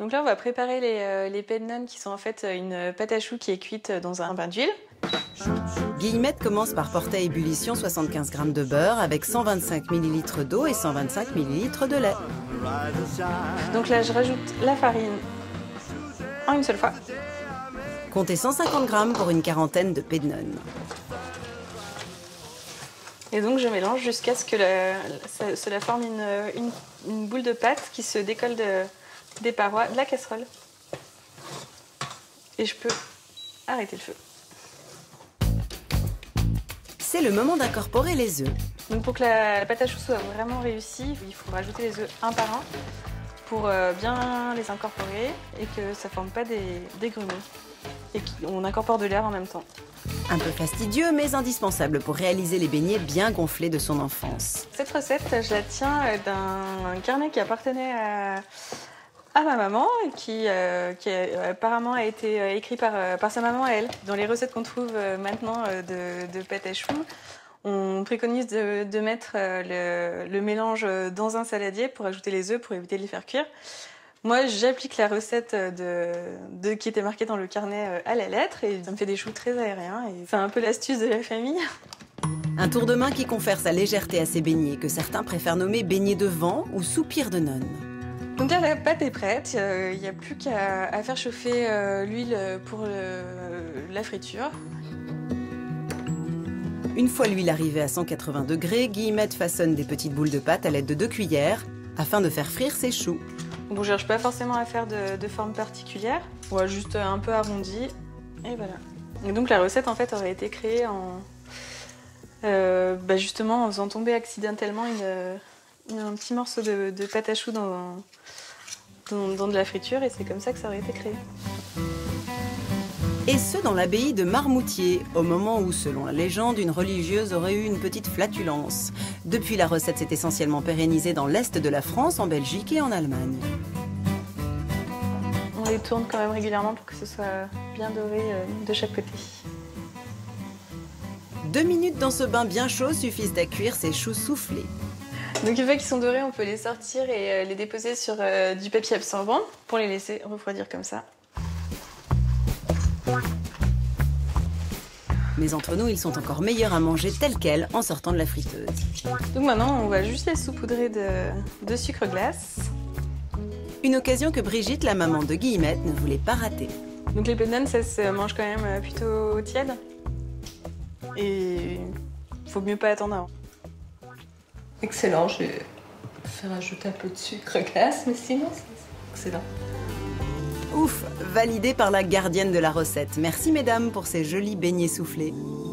Donc là, on va préparer les pennon qui sont en fait une pâte à choux qui est cuite dans un bain d'huile. Guillemette commence par porter à ébullition 75 g de beurre avec 125 ml d'eau et 125 ml de lait. Donc là, je rajoute la farine en une seule fois. Comptez 150 g pour une quarantaine de pennon. Et donc je mélange jusqu'à ce que cela forme une boule de pâte qui se décolle des parois de la casserole. Et je peux arrêter le feu. C'est le moment d'incorporer les œufs. Donc pour que la pâte à choux soit vraiment réussie, il faut rajouter les œufs un par un pour bien les incorporer et que ça ne forme pas des grumeaux. Et qu'on incorpore de l'air en même temps. Un peu fastidieux, mais indispensable pour réaliser les beignets bien gonflés de son enfance. Cette recette, je la tiens d'un carnet qui appartenait à ma maman et qui apparemment a été écrit par sa maman à elle. Dans les recettes qu'on trouve maintenant de pâte à choux, on préconise de mettre le mélange dans un saladier pour ajouter les œufs pour éviter de les faire cuire. Moi, j'applique la recette qui était marquée dans le carnet à la lettre et ça me fait des choux très aériens et c'est un peu l'astuce de la famille. Un tour de main qui confère sa légèreté à ces beignets que certains préfèrent nommer beignets de vent ou soupirs de nonne. Donc là, la pâte est prête, il n'y a plus qu'à faire chauffer l'huile pour la friture. Une fois l'huile arrivée à 180 degrés, Guillemette façonne des petites boules de pâte à l'aide de 2 cuillères afin de faire frire ses choux. On ne cherche pas forcément à faire de forme particulière, ou juste un peu arrondi, et voilà. Et donc la recette en fait aurait été créée justement en faisant tomber accidentellement un petit morceau de pâte à choux dans de la friture, et c'est comme ça que ça aurait été créé. Et ce, dans l'abbaye de Marmoutier, au moment où, selon la légende, une religieuse aurait eu une petite flatulence. Depuis, la recette s'est essentiellement pérennisée dans l'Est de la France, en Belgique et en Allemagne. On les tourne quand même régulièrement pour que ce soit bien doré de chaque côté. 2 minutes dans ce bain bien chaud suffisent à cuire ces choux soufflés. Donc une fois qu'ils sont dorés, on peut les sortir et les déposer sur du papier absorbant pour les laisser refroidir comme ça. Mais entre nous, ils sont encore meilleurs à manger tels quels en sortant de la friteuse. Donc maintenant, on va juste les saupoudrer de sucre glace. Une occasion que Brigitte, la maman de Guillemette, ne voulait pas rater. Donc les pennon, ça se mange quand même plutôt tiède. Et faut mieux pas attendre avant. Excellent, je vais faire ajouter un peu de sucre glace, mais sinon c'est excellent. Ouf, validé par la gardienne de la recette. Merci mesdames pour ces jolis beignets soufflés.